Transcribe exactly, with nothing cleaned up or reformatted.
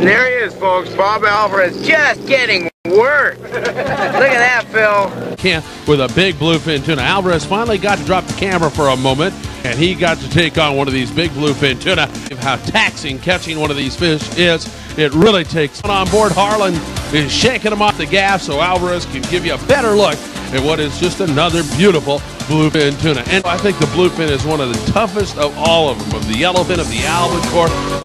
There he is, folks. Bob Alvarez just getting work. Look at that, Phil. Can with a big bluefin tuna. Alvarez finally got to drop the camera for a moment, and he got to take on one of these big bluefin tuna. How taxing catching one of these fish is. It really takes on board. Harlan is shaking him off the gas so Alvarez can give you a better look at what is just another beautiful bluefin tuna. And I think the bluefin is one of the toughest of all of them, of the yellowfin, of the albacore.